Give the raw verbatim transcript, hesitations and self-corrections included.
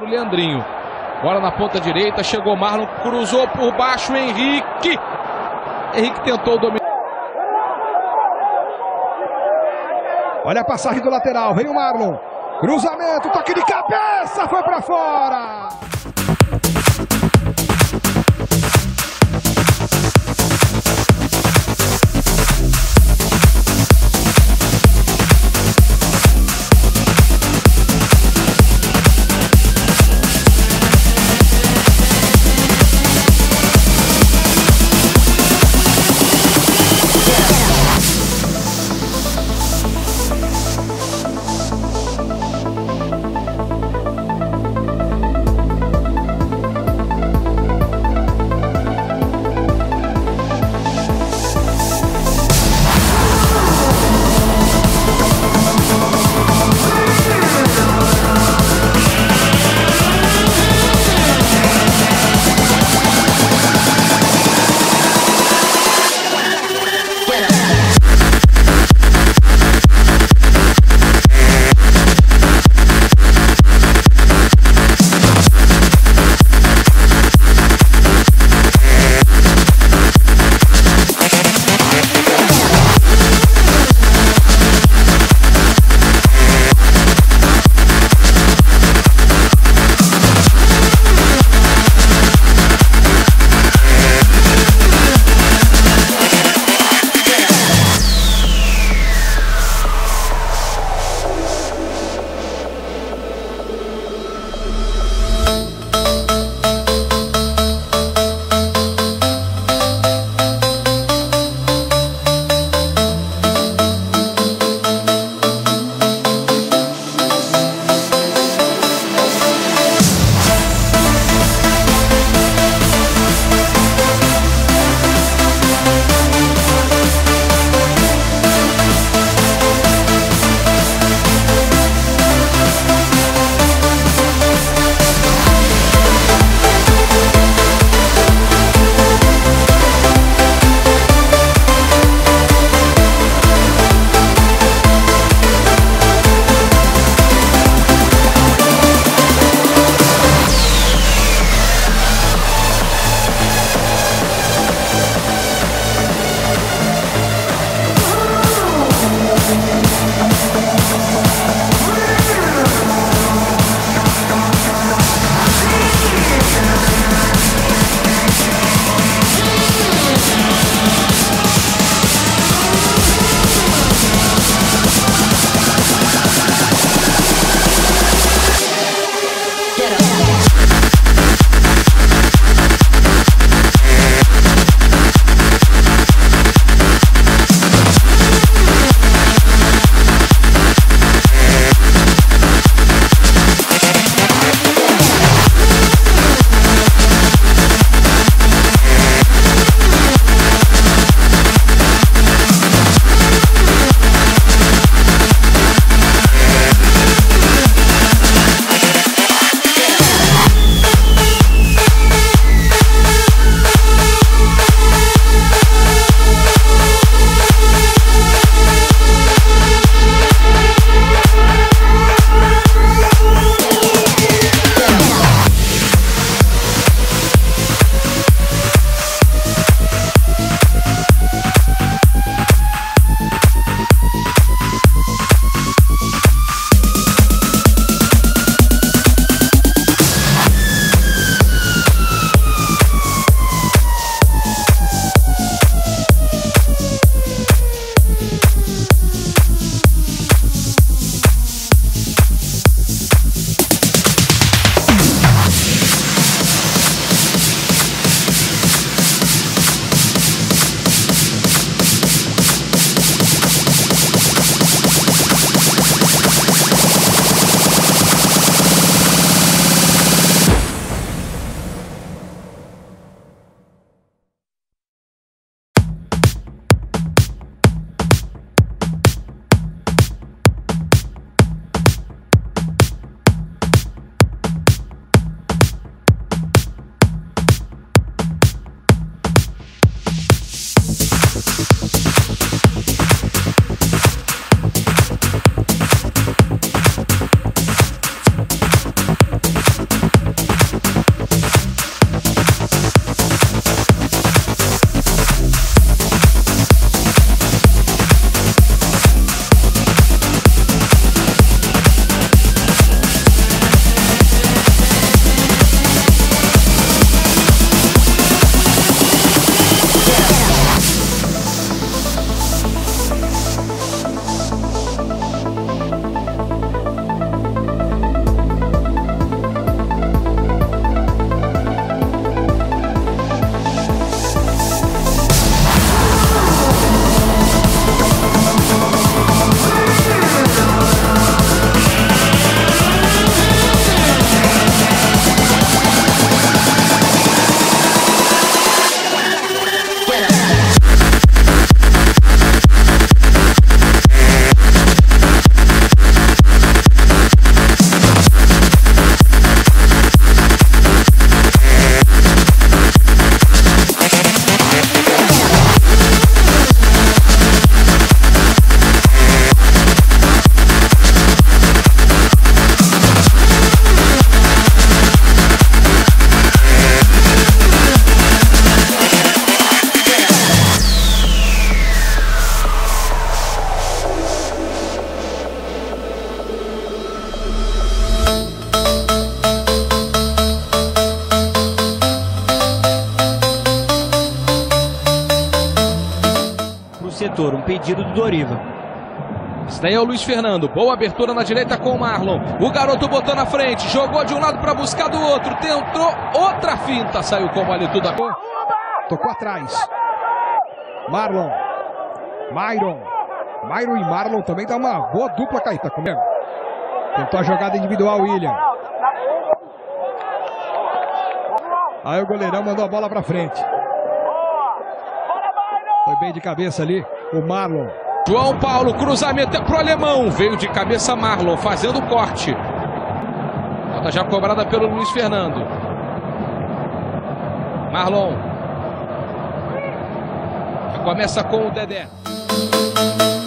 Leandrinho. Bola na ponta direita, chegou Marlon, cruzou por baixo, Henrique. Henrique tentou dominar. Olha a passagem do lateral, vem o Marlon. Cruzamento, toque de cabeça, foi pra fora. Vitor, um pedido do Doriva. Esse daí é o Luiz Fernando. Boa abertura na direita com o Marlon. O garoto botou na frente, jogou de um lado para buscar do outro. Tentou outra finta, saiu como ali tudo. Tocou atrás. Marlon. Myron. Myron e Marlon também dá uma boa dupla, Caíta. Comigo. Tentou a jogada individual, William. Aí o goleirão mandou a bola para frente. Foi bem de cabeça ali o Marlon. João Paulo, cruzamento pro alemão. Veio de cabeça Marlon, fazendo o corte. Falta já cobrada pelo Luiz Fernando. Marlon. Começa com o Dedé.